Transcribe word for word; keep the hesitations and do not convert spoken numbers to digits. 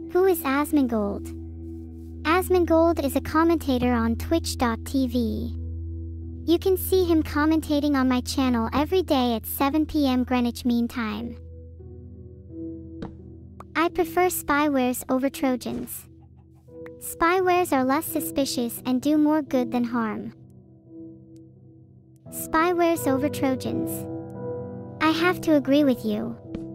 Who is Asmongold? Asmongold is a commentator on Twitch dot T V. You can see him commentating on my channel every day at seven p m Greenwich Mean Time. I prefer spywares over Trojans. Spywares are less suspicious and do more good than harm. Spywares over Trojans. I have to agree with you.